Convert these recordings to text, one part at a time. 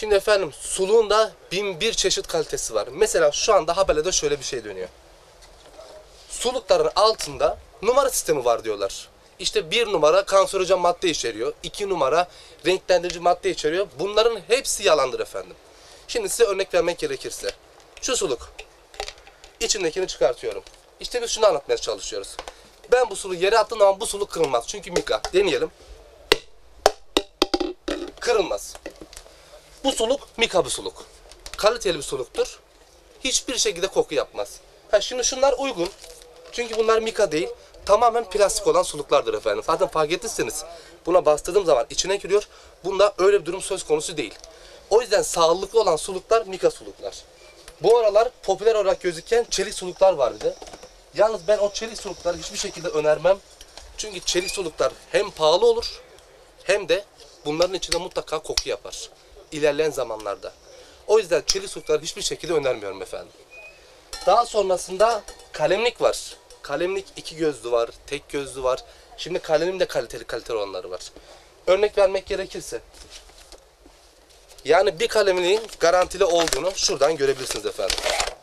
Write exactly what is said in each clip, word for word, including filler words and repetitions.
Şimdi efendim suluğun da bin bir çeşit kalitesi var. Mesela şu anda Haberle'de şöyle bir şey dönüyor. Sulukların altında numara sistemi var diyorlar. İşte bir numara kanserojen madde içeriyor. iki numara renklendirici madde içeriyor. Bunların hepsi yalandır efendim. Şimdi size örnek vermek gerekirse. Şu suluk. İçindekini çıkartıyorum. İşte biz şunu anlatmaya çalışıyoruz. Ben bu suluğu yere attığım zaman bu suluk kırılmaz. Çünkü mika. Deneyelim. Kırılmaz. Bu suluk mika bir suluk. Kaliteli bir suluktur. Hiçbir şekilde koku yapmaz. Ha şimdi şunlar uygun. Çünkü bunlar mika değil. Tamamen plastik olan suluklardır efendim. Zaten fark ettiyseniz buna bastırdığım zaman içine giriyor. Bunda öyle bir durum söz konusu değil. O yüzden sağlıklı olan suluklar mika suluklar. Bu aralar popüler olarak gözüken çelik suluklar var bir de. Yalnız ben o çelik sulukları hiçbir şekilde önermem. Çünkü çelik suluklar hem pahalı olur hem de bunların içinde mutlaka koku yapar. İlerleyen zamanlarda. O yüzden çelik sulukları hiçbir şekilde önermiyorum efendim. Daha sonrasında kalemlik var. Kalemlik iki gözlü var, tek gözlü var. Şimdi kalemim de kaliteli kaliteli olanları var. Örnek vermek gerekirse. Yani bir kalemliğin garantili olduğunu şuradan görebilirsiniz efendim.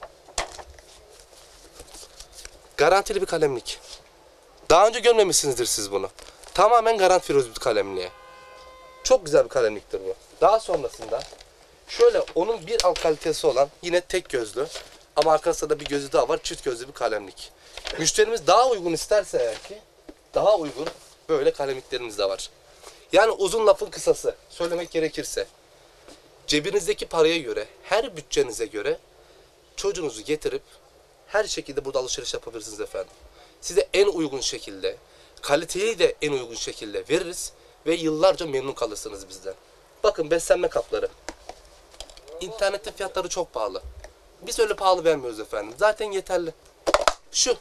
Garantili bir kalemlik. Daha önce görmemişsinizdir siz bunu. Tamamen garanti veriyoruz bir kalemliğe. Çok güzel bir kalemliktir bu. Daha sonrasında şöyle onun bir alt kalitesi olan yine tek gözlü ama arkasında da bir gözü daha var, çift gözlü bir kalemlik. Müşterimiz daha uygun isterse eğer ki daha uygun böyle kalemliklerimiz de var. Yani uzun lafın kısası söylemek gerekirse cebinizdeki paraya göre, her bütçenize göre çocuğunuzu getirip her şekilde burada alışveriş yapabilirsiniz efendim. Size en uygun şekilde, kaliteyi de en uygun şekilde veririz ve yıllarca memnun kalırsınız bizden. Bakın beslenme kapları. İnternette fiyatları çok pahalı. Biz öyle pahalı vermiyoruz efendim. Zaten yeterli. Şu.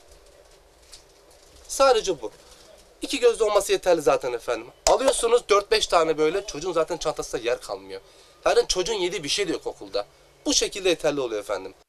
Sadece bu. İki gözlü olması yeterli zaten efendim. Alıyorsunuz dört beş tane böyle, çocuğun zaten çantasında yer kalmıyor. Zaten çocuğun yediği bir şey de yok okulda. Bu şekilde yeterli oluyor efendim.